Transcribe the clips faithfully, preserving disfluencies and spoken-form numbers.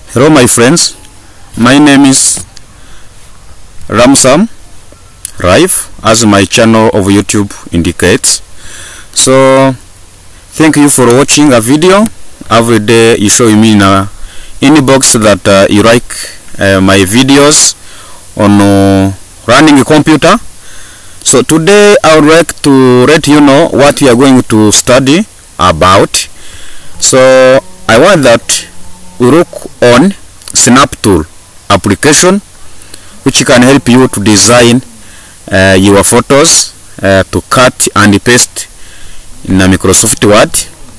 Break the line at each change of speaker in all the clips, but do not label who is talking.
Hello my friends, my name is Ramsam Rife, as my channel of YouTube indicates. So thank you for watching a video. Every day you show me in a inbox that uh, you like uh, my videos on uh, running a computer. So today I would like to let you know what we are going to study about. So I want that we look on Snap Tool application, which can help you to design uh, your photos, uh, to cut and paste in a Microsoft Word.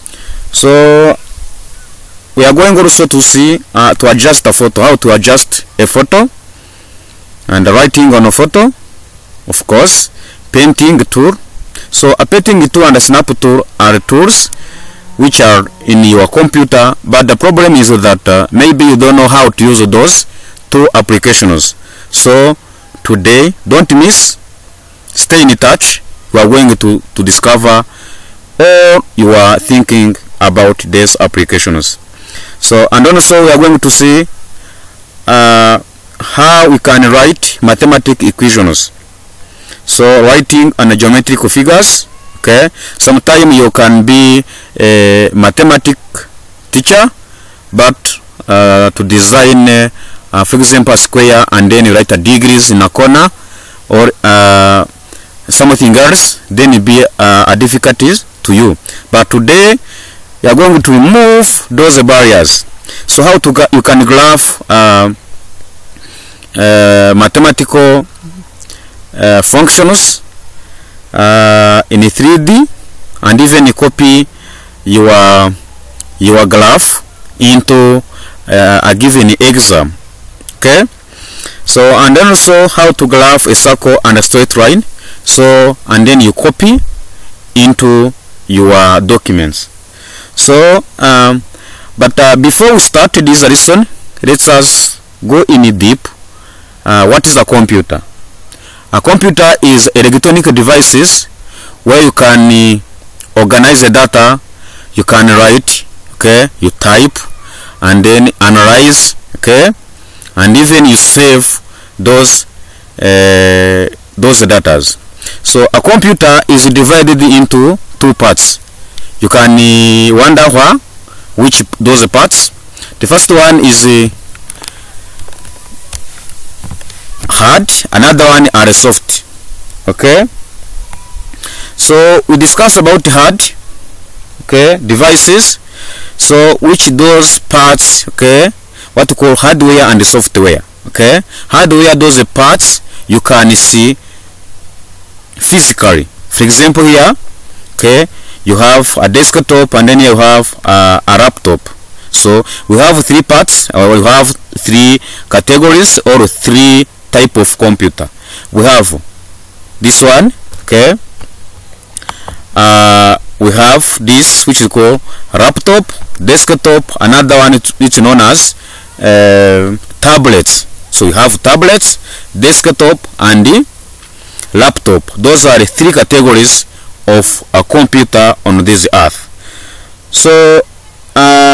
So we are going also to see uh, to adjust a photo, how to adjust a photo, and writing on a photo, of course, painting tool. So a painting tool and a snap tool are tools which are in your computer, but the problem is that uh, maybe you don't know how to use those two applications. So today, don't miss, stay in touch. We are going to to discover all you are thinking about these applications. So, and also we are going to see uh, how we can write mathematical equations. So writing on geometric figures. Okay, sometimes you can be a mathematic teacher, but uh, to design uh, uh, for example a square and then you write a degrees in a corner or uh, something else, then it be uh, a difficulties to you. But today you are going to remove those barriers. So how to you can graph uh, uh, mathematical uh, functions uh, in three D, and even copy your your graph into uh, a given exam. Okay, so and then also how to graph a circle and a straight line. So and then you copy into your documents. So um, but uh, before we start this lesson, let us go in deep. Uh, what is a computer? A computer is electronic devices where you can uh, organize the data, you can write, okay, you type, and then analyze, okay, and even you save those uh, those datas. So a computer is divided into two parts. You can uh, wonder why, which those parts. The first one is uh, hard, another one are soft. Okay, so we discuss about hard, okay, devices. So which those parts, okay, what we call hardware and software. Okay, hardware, those parts you can see physically. For example here, okay, you have a desktop and then you have uh, a laptop. So we have three parts, or we have three categories or three type of computer. We have this one, okay, uh, we have this which is called laptop, desktop, another one which is known as uh, tablets. So we have tablets, desktop, and the laptop. Those are the three categories of a computer on this earth. So uh,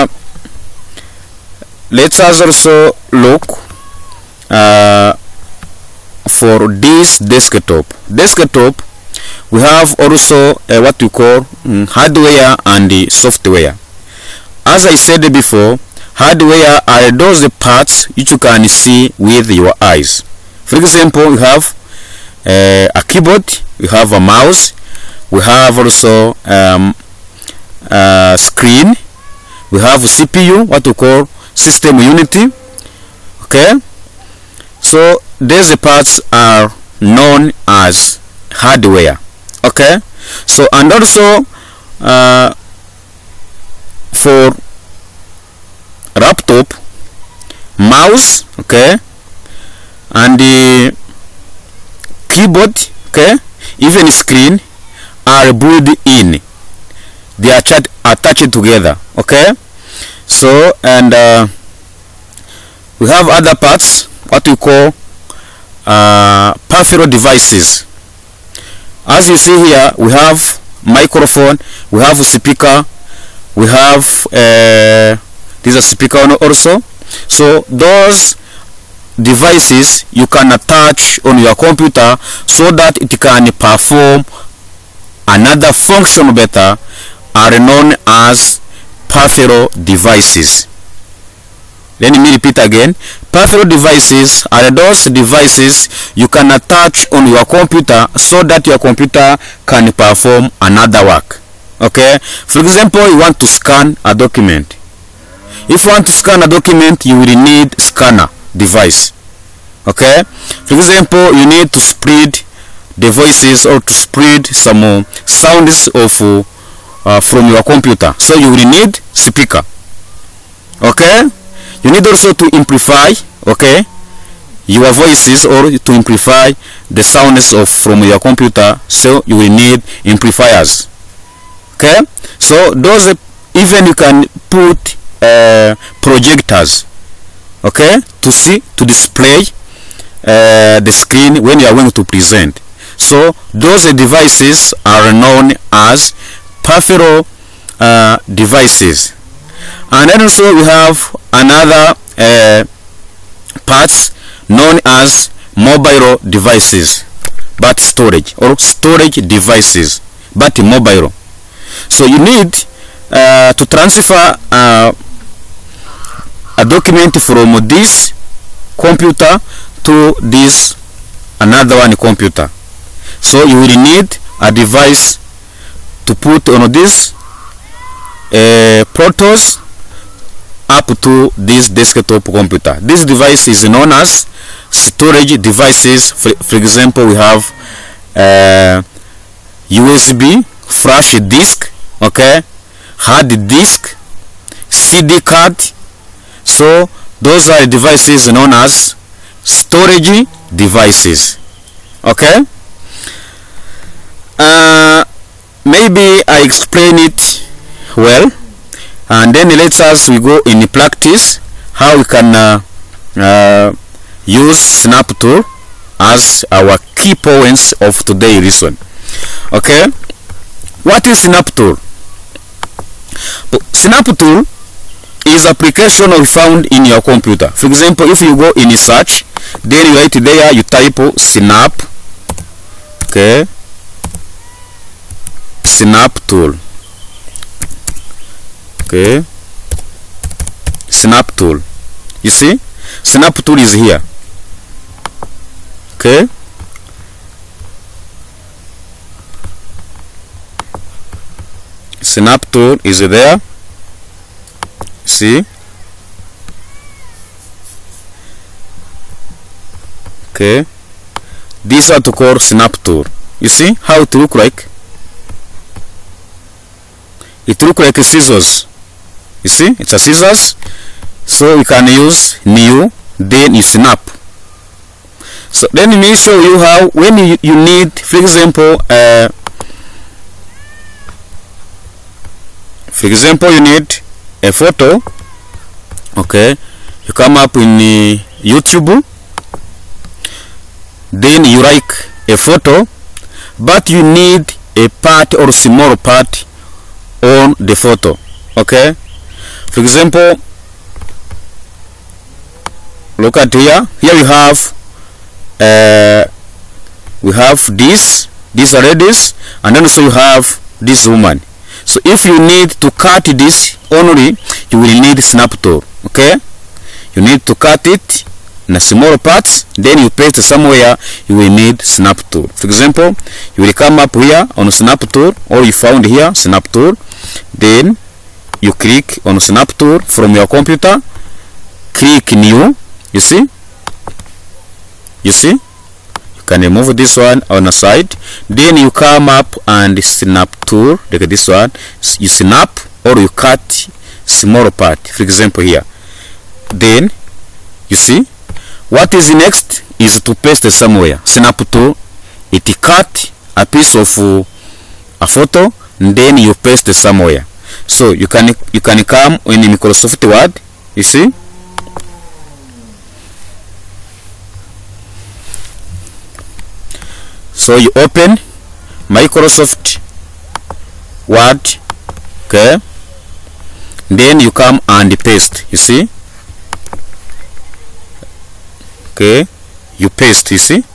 let us also look uh, for this desktop. Desktop, we have also uh, what we call um, hardware and the software. As I said before, hardware are those parts which you can see with your eyes. For example, we have uh, a keyboard, we have a mouse, we have also um, a screen, we have C P U, what we call system unity. Okay, so these parts are known as hardware. Okay, so and also uh, for laptop, mouse, okay, and the keyboard, okay, even screen are built in, they are attached together. Okay, so and uh, we have other parts, what we call uh, peripheral devices. As you see here, we have microphone, we have speaker, we have uh, this is a speaker also, So those devices you can attach on your computer so that it can perform another function better, are known as peripheral devices. Let me repeat again. Peripheral devices are those devices you can attach on your computer so that your computer can perform another work. Okay, for example, you want to scan a document. If you want to scan a document, you will need scanner device. Okay, for example, you need to spread the voices or to spread some uh, sounds of uh, uh, from your computer, so you will need speaker. Okay, you need also to amplify, okay, your voices, or to amplify the sounds of from your computer, so you will need amplifiers. Okay, so those, even you can put uh, projectors, okay, to see, to display uh, the screen when you are going to present. So those devices are known as peripheral uh, devices. And then also we have another uh, parts known as mobile devices, but storage, or storage devices, but mobile. So you need uh, to transfer uh, a document from this computer to this another one computer. So you will need a device to put on this uh, Protos up to this desktop computer. This device is known as storage devices. For, for example, we have uh, U S B, flash disk, okay, hard disk, C D card. So those are devices known as storage devices. Okay, uh, maybe I explain it well, and then let us we go in practice how we can uh, uh, use Snap Tool as our key points of today's lesson. Okay, what is Snap Tool? Snap Tool is application we found in your computer. For example, if you go in search, then you write there, you type Snap, okay, Snap Tool, okay, Snap Tool. You see, Snap Tool is here. Okay, Snap Tool is there. See, okay, these are to call Snap Tool. You see how it look like? It look like a scissors. You see, it's a scissors. So we can use new, then you snap. So let me show you how, when you, you need, for example, uh, for example, you need a photo. Okay, you come up in uh, YouTube, then you like a photo, but you need a part or small part on the photo. Okay, for example, look at here. Here we have uh, we have this these ladies, and then also you have this woman. So if you need to cut this only, you will need Snap Tool. Okay, you need to cut it in small parts, then you paste somewhere, you will need Snap Tool. For example, you will come up here on Snap Tool, or you found here Snap Tool, then you click on Snap Tool from your computer, click new. You see, you see, you can remove this one on the side, then you come up and Snap Tool like this one, you snap or you cut small part, for example here. Then you see what is next is to paste somewhere. Snap Tool, it cut a piece of uh, a photo, and then you paste somewhere. So you can you can come in Microsoft Word. You see, so you open Microsoft Word, okay, then you come and paste. You see, Okay, you paste, you see.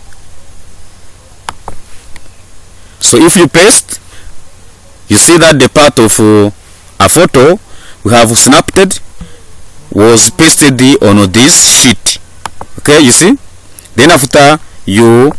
So if you paste, you see that the part of uh, a photo we have snapped was pasted on this sheet. Okay, you see. Then after you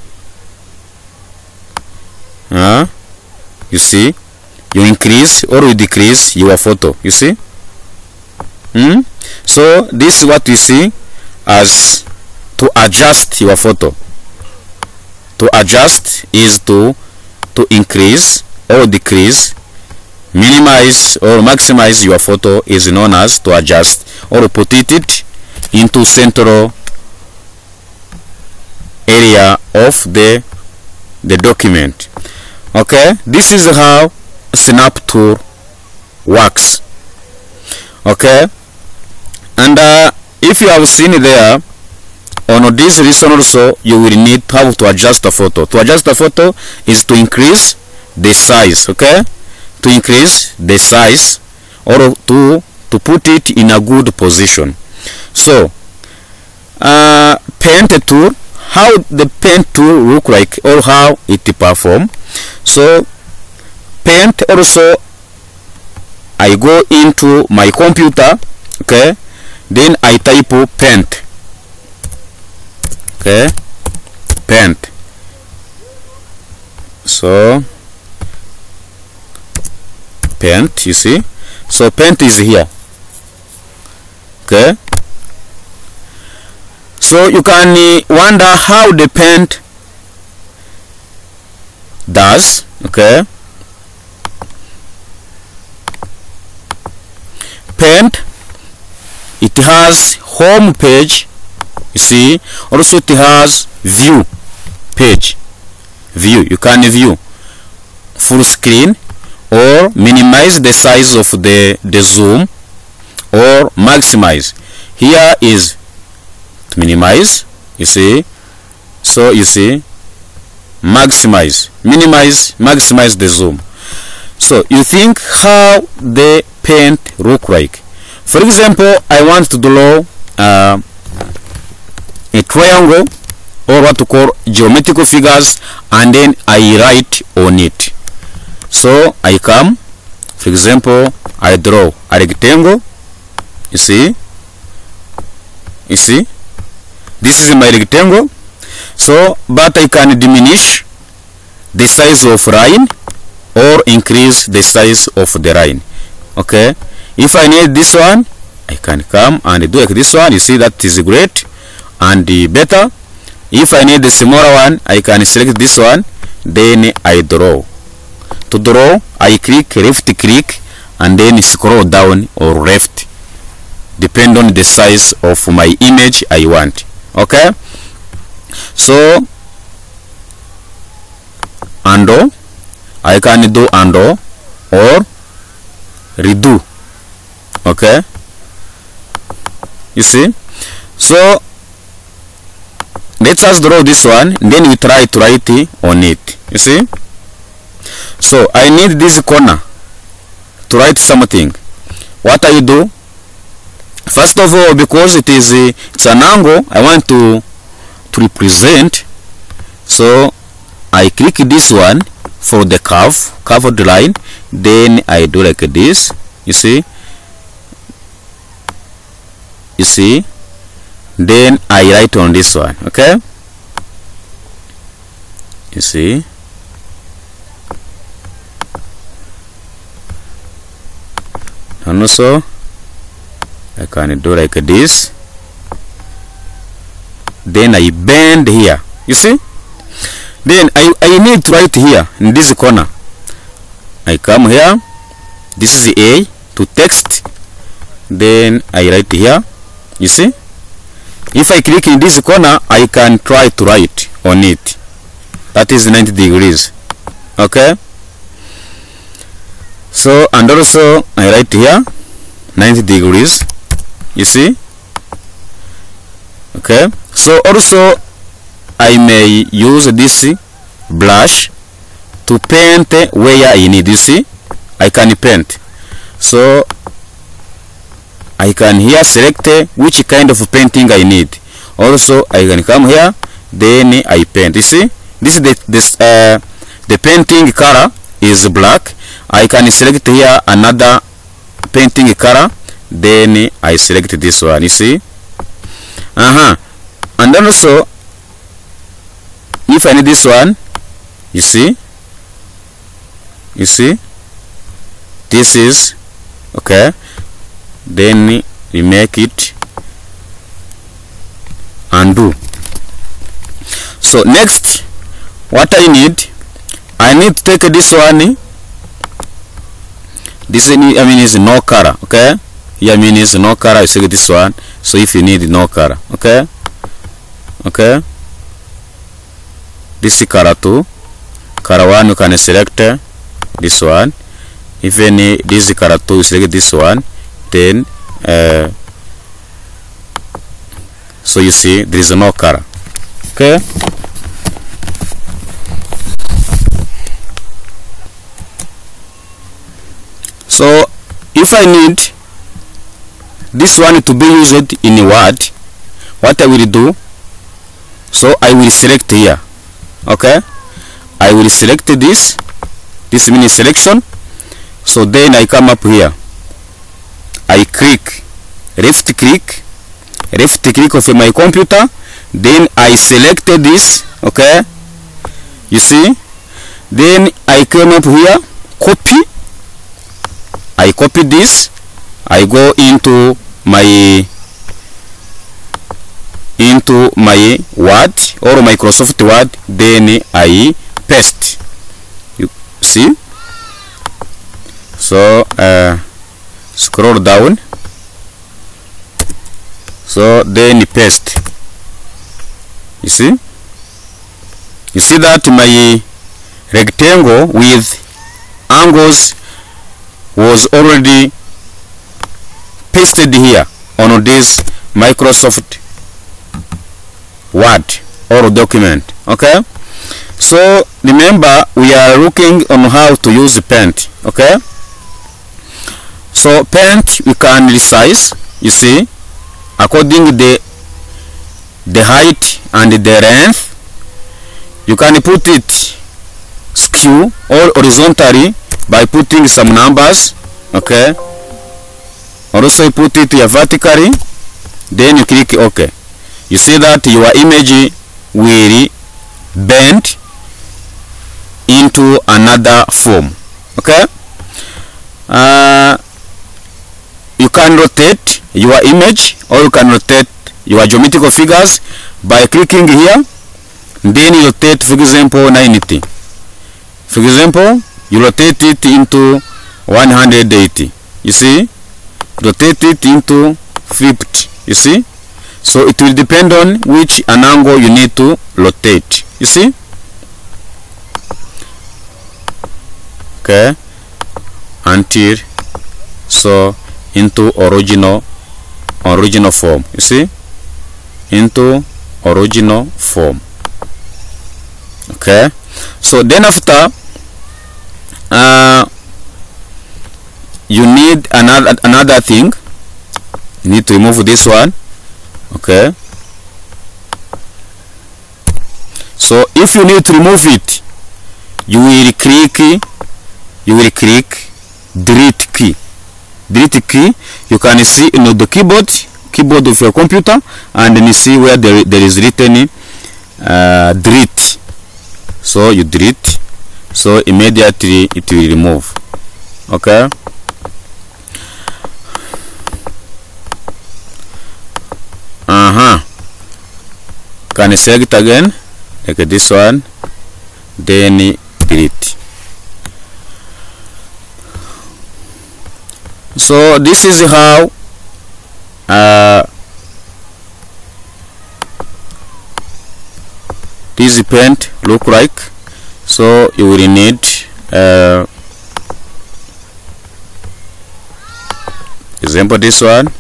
uh, you see, you increase or you decrease your photo, you see. Hmm? So this is what you see as to adjust your photo. To adjust is to to increase or decrease, minimize or maximize your photo is known as to adjust, or put it into central area of the the document. Okay, this is how Snap Tool works. Okay, and uh, if you have seen there on this lesson also, you will need how to adjust the photo. To adjust the photo is to increase the size. Okay, to increase the size or to to put it in a good position. So uh, paint tool, how the paint tool look like or how it perform. So paint also, I go into my computer, okay, then I type paint. Okay, paint. So paint, you see. So paint is here. Okay, so you can uh, wonder how the paint does. Okay, paint, it has home page, you see. Also it has view page, view, you can view full screen or minimize the size of the the zoom or maximize. Here is to minimize, you see. So you see, maximize, minimize, maximize the zoom. So you think how the paint look like. For example, I want to draw uh, a triangle or what to call geometrical figures, and then I write on it. So I come, for example, I draw a rectangle, you see, you see, this is my rectangle. So but I can diminish the size of line or increase the size of the line. Okay, if I need this one, I can come and do like this one, you see, that is great and better. If I need the smaller one, I can select this one, then I draw. To draw, I click left click and then scroll down or left, depend on the size of my image I want. Okay, so undo, I can do undo or redo. Okay, you see. So let us draw this one, then we try to write on it, you see. So I need this corner to write something. What I do, first of all, because it is a, it's an angle I want to to represent, so I click this one for the curve, curved line, then I do like this, you see, you see, then I write on this one. Okay, you see, and also I can do like this, then I bend here, you see. Then I, I need to write here in this corner. I come here, this is A to text, then I write here, you see. If I click in this corner, I can try to write on it. That is ninety degrees. Okay, so and also I write here ninety degrees, you see. Okay, so also I may use this brush to paint where I need, you see. I can paint, so I can here select which kind of painting I need. Also I can come here, then I paint. You see, this is the this uh, the painting color is black. I can select here another painting color, then I select this one. You see, uh-huh. And then also if I need this one, you see, you see, this is okay, then we make it undo. So next, what I need, I need to take this one. This I mean is no color, okay? Here I mean is no color. I select this one. So if you need no color, okay, okay, this is color two, color one you can select this one. Even this color two, you select this one. Then uh, so you see there is no color, okay. So if I need this one to be used in Word, what I will do, so I will select here, okay, I will select this, this means selection. So then I come up here, I click, left click, left click of my computer, then I select this, okay, you see, then I come up here, copy, I copy this, I go into my into my Word or Microsoft Word, then I paste. You see, so uh, scroll down, so then paste. You see, you see that my rectangle with angles was already pasted here on this Microsoft Word or document, okay. So remember we are looking on how to use Paint, okay. So Paint we can resize, you see, according the the height and the length. You can put it skew or horizontally by putting some numbers, okay. Also you put it here vertically, then you click OK. You see that your image will bend into another form, okay. Uh, you can rotate your image or you can rotate your geometrical figures by clicking here, then you rotate, for example, ninety. For example, you rotate it into one hundred eighty, you see, rotate it into fifty, you see. So it will depend on which an angle you need to rotate, you see, okay, until so into original original form, you see, into original form, okay. So then after uh, you need another another thing, you need to remove this one, okay. So if you need to remove it, you will click you will click delete key. Delete key, you can see in the keyboard keyboard of your computer, and then you see where there, there is written uh, delete. So you delete, so immediately it will remove, okay. Uh-huh. Can you select again like this one, then delete. So this is how uh, this Paint look like. So you will need uh, example this one,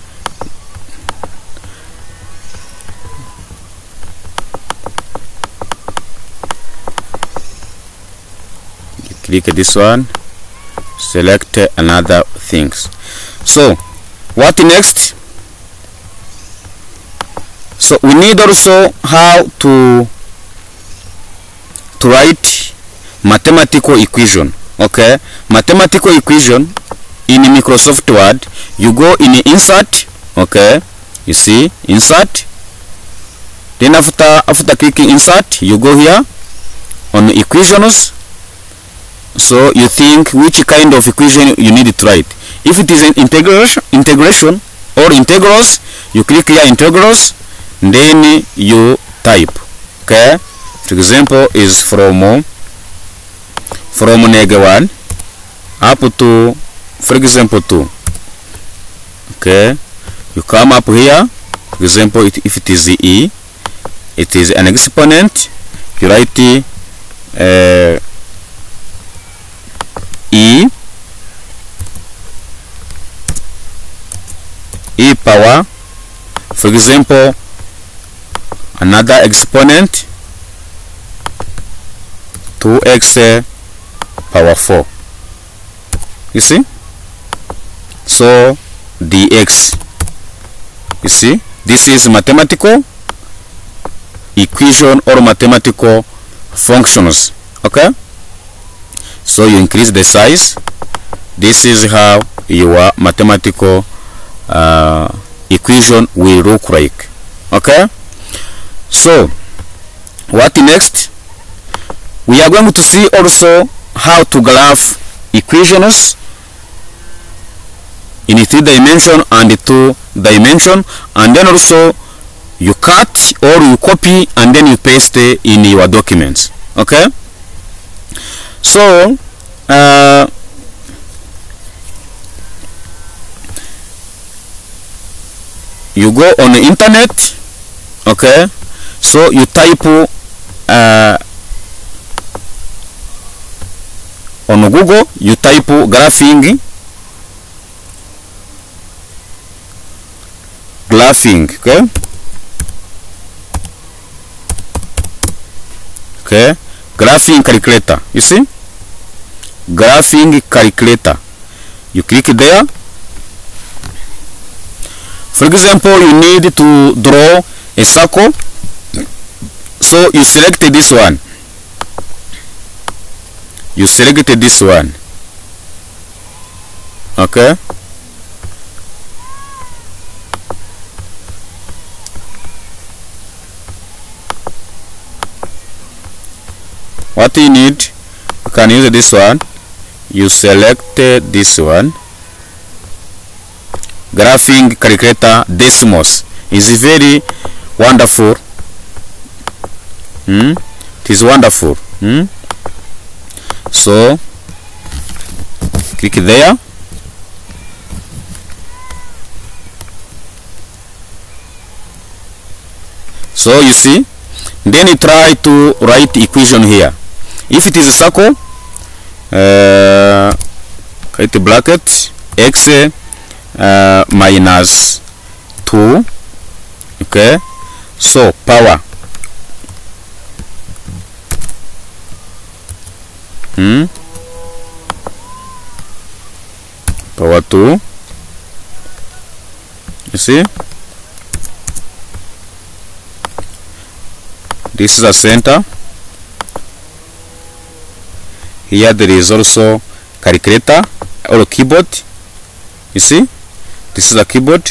you click this one, select another things. So what next? So we need also how to to write mathematical equation. Okay, mathematical equation in Microsoft Word, you go in insert. Okay, you see insert, then after after clicking insert, you go here on equations. So you think which kind of equation you need to write. If it is an integration integration or integrals, you click here integrals, then you type. Okay, for example is from from negative one up to, for example, two. Okay, you come up here, for example, it, if it is the e, it is an exponent, you write uh, e e power, for example, another exponent two x power four. You see, so dx. You see, this is mathematical equation or mathematical functions. Okay, so you increase the size. This is how your mathematical uh, equation will look like. Okay, so what next? We are going to see also how to graph equations in three dimension and two dimension, and then also you cut or you copy and then you paste in your documents. Okay, so uh, you go on the internet. Okay, so you type uh, on Google, you type graphing graphing okay okay graphing calculator. You see, graphing calculator, you click there. For example, you need to draw a circle, so you select this one, you select this one. Okay, what you need, you can use this one, you select this one. Graphing calculator Desmos is very wonderful. Hmm? It is wonderful. Hmm? So click there. So you see, then you try to write equation here. If it is a circle, uh, create a bracket x uh, minus two. Okay, so power hmm power two. You see, this is a center. Here there is also calculator or keyboard. You see, this is a keyboard.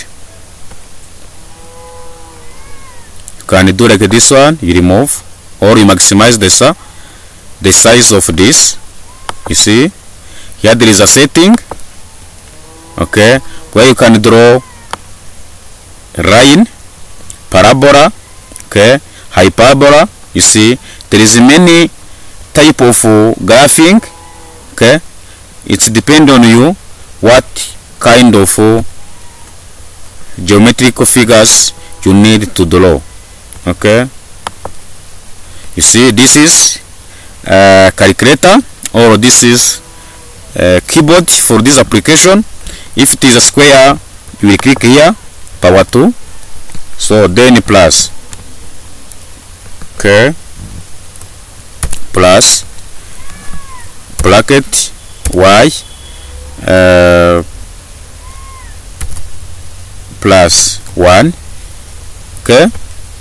You can do like this one, you remove or you maximize the, uh, the size of this. You see, here there is a setting, okay, where you can draw line, parabola, okay, hyperbola. You see, there is many type of uh, graphing. Okay, it's depend on you what kind of uh, geometrical figures you need to draw. Okay, you see, this is uh, calculator, or this is uh, keyboard for this application. If it is a square, you will click here, power two, so then plus, okay, plus bracket y uh, plus one. Okay,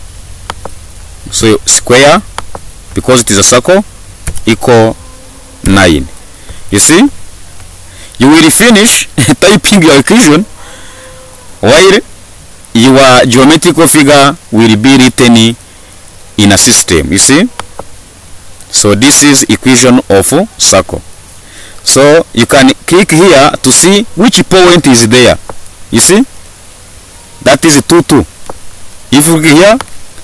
So square, because it is a circle, equal nine. You see, you will finish typing your equation while your geometrical figure will be written in a system. You see, so this is equation of circle. So you can click here to see which point is there. You see, that is two two. If you click here,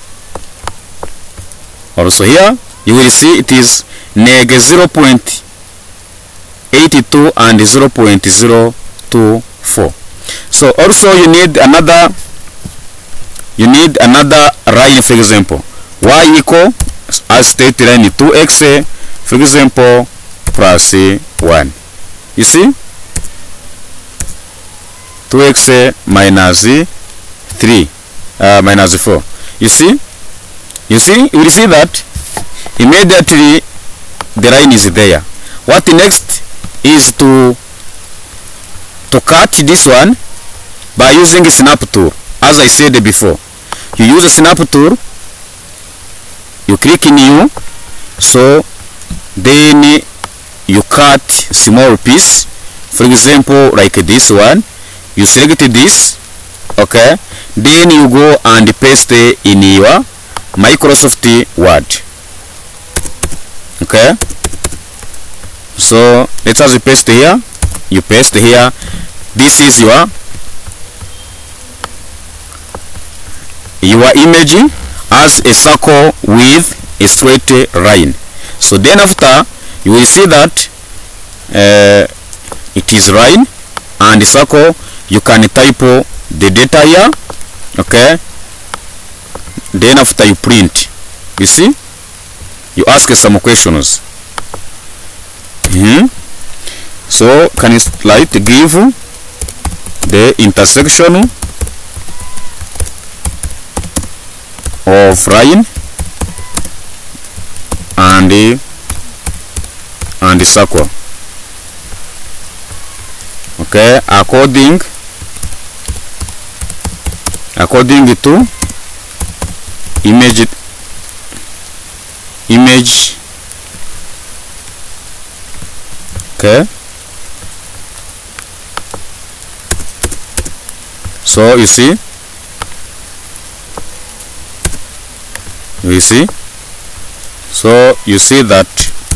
also here, you will see it is neg zero point eight two and zero point zero two four. So also you need another you need another line, for example, y equal as straight line two x, for example, plus one. You see, two x minus three, uh, minus four. You see, you see, you will see that immediately the line is there. What next is to to cut this one by using a snap tool. As I said before, you use a snap tool, you click new, so then you cut small piece, for example like this one. You select this, okay, then you go and paste in your Microsoft Word. Okay, so let us paste here. You paste here. This is your your image as a circle with a straight line. So then after, you will see that uh, it is line and circle. You can type the data here, okay, then after you print. You see, you ask some questions. Mm-hmm. So can you like to give the intersection of line and the and the circle, okay, according according to image image okay. So you see, you see, so you see that,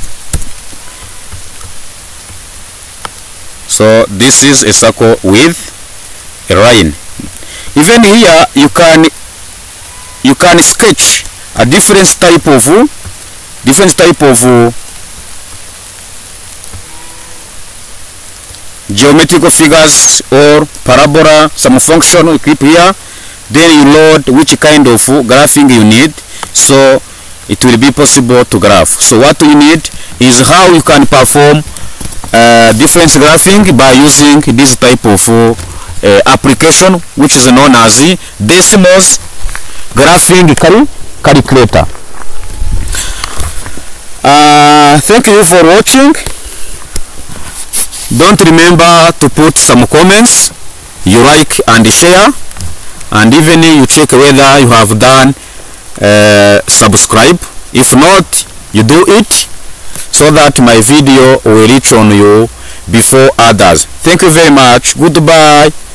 so this is a circle with a line. Even here you can you can sketch a different type of different type of geometrical figures or parabola, some function you keep here, then you load which kind of graphing you need, so it will be possible to graph. So what you need is how you can perform uh, different graphing by using this type of uh, application, which is known as Desmos graphing cal calculator. Uh, thank you for watching. Don't remember to put some comments, you like and share, and even you check whether you have done uh, subscribe. If not, you do it so that my video will reach on you before others. Thank you very much. Goodbye.